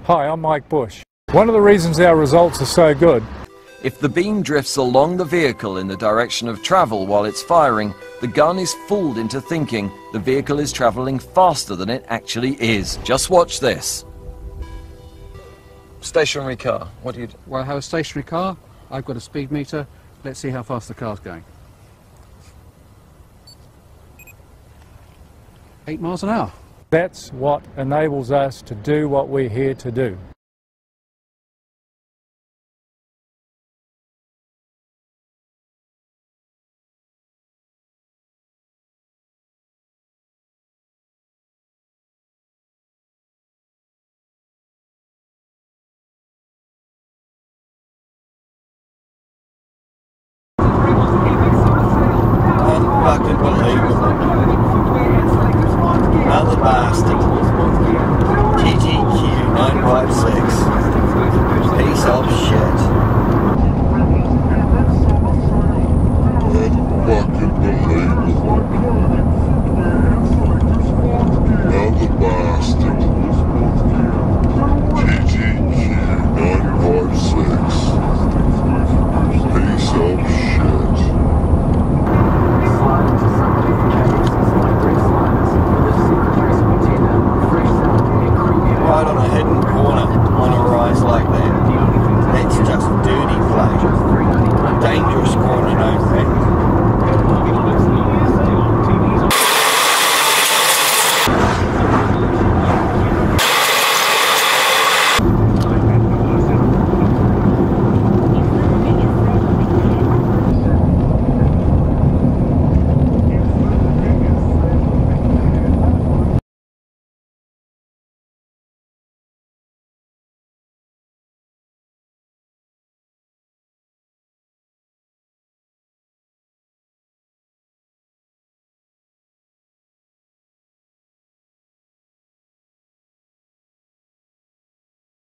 Hi, I'm Mike Bush. One of the reasons our results are so good. If the beam drifts along the vehicle in the direction of travel while it's firing, the gun is fooled into thinking the vehicle is travelling faster than it actually is. Just watch this. Stationary car, what do you do? Well, I have a stationary car, I've got a speed meter, let's see how fast the car's going. 8 miles an hour. That's what enables us to do what we're here to do.